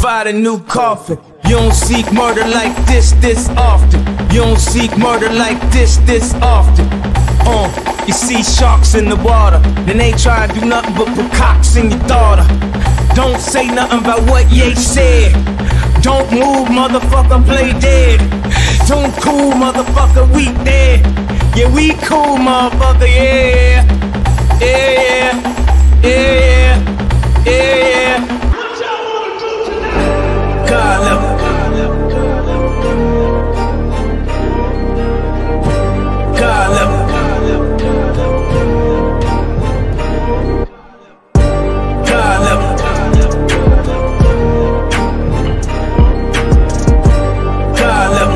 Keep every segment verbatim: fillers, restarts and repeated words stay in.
provide a new coffin. You don't seek murder like this, this often. You don't seek murder like this, this often. Uh, you see sharks in the water, then they try to do nothing but put cocks in your daughter. Don't say nothing about what Ye said. Don't move, motherfucker, play dead. Don't cool, motherfucker, we dead. Yeah, we cool, motherfucker, yeah. Yeah, yeah, yeah, yeah, yeah. God love it. God love it. God love it. God love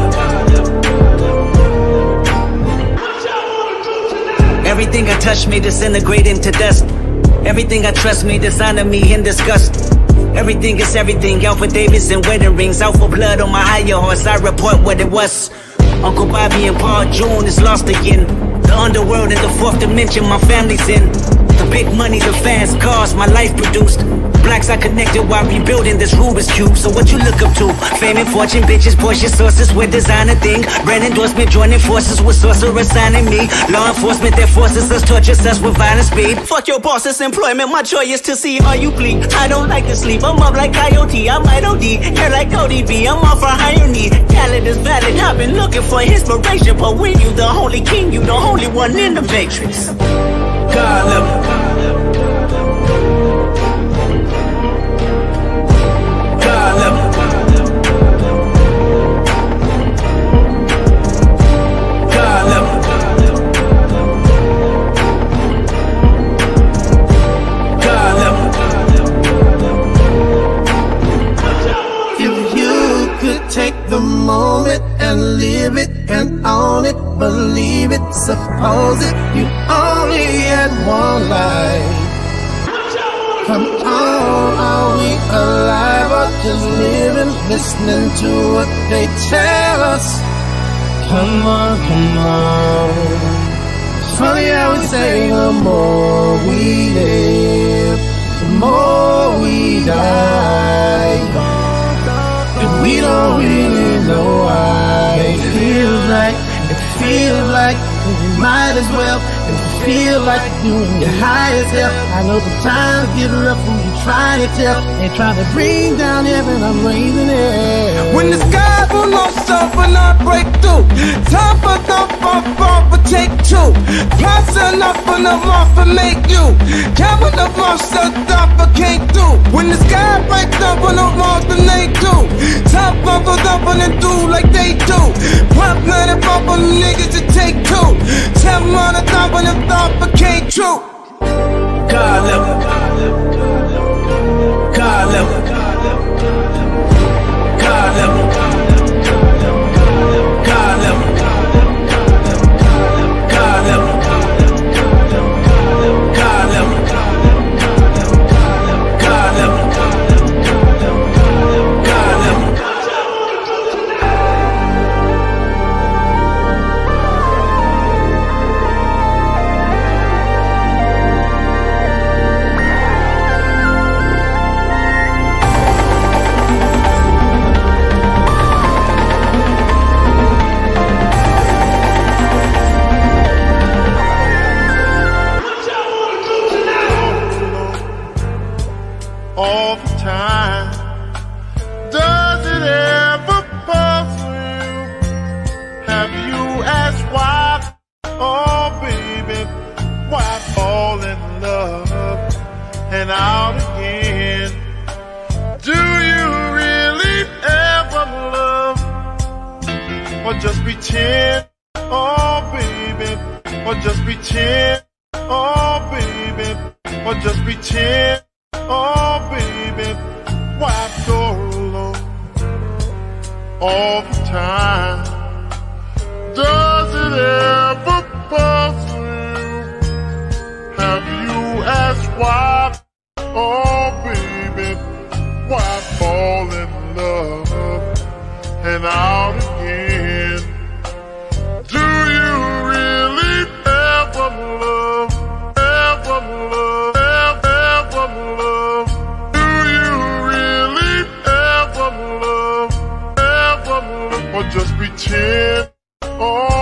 it. Everything I touch me disintegrate into dust. Everything I trust me dishonor me in disgust. Everything is everything, Alpha Davis and wedding rings. Out for blood on my higher horse, I report what it was. Uncle Bobby and Paul June is lost again. The underworld and the fourth dimension my family's in. The big money, the fans, cars my life produced. Blacks I connected while rebuilding this Rubik's Cube. So what you look up to? Fame and fortune, bitches, Porsche sources with designer thing. Brand endorsement, joining forces with sorcerer signing me. Law enforcement that forces us, tortures us with violent speed. Fuck your boss's employment, my choice is to see how you bleed. I don't like to sleep, I'm up like Coyote, I might O D. Hair like O D B, I'm off for higher need. Talent is valid, I've been looking for inspiration. But when you the holy king, you the only one in the matrix. God love it. God love it. God love it. God love it. If you could take the moment and live it and own it, believe it, suppose it, you only had one life. Come on, are we alive or just living, listening to what they tell us? Come on, come on. It's funny how we say the more we live, the more we die. And we don't really know why. It feels like, it feels like we might as well. If you feel like you're doing your highest help, I know the times get rough when you try to tell. They try to bring down heaven, I'm raising it. When the sky will not suffer, not break through. Time for the bump, bump, but take two. Plus enough enough off and make you. Count the monster, stop, but can't do. When the sky breaks up, on the walls, then they do. Top bubbles up and then do like they do. Pop nine and pop on them niggas to take two. Tell them on the top and them thought became true. God love it. God love it. God love it. God love it. God love it. God love it. God love it. God love it. All the time. Does it ever puzzle you? Have you asked why? Oh baby, why fall in love and out again? Do you really ever love, or just pretend? Oh baby, or just pretend? Oh baby, or just pretend? Oh baby, why go alone all the time? Does it ever puzzle you? Have you asked why? Oh baby, why fall in love and out again? Do you really ever love, ever love, ever, ever love? Do you really ever pretend. Oh,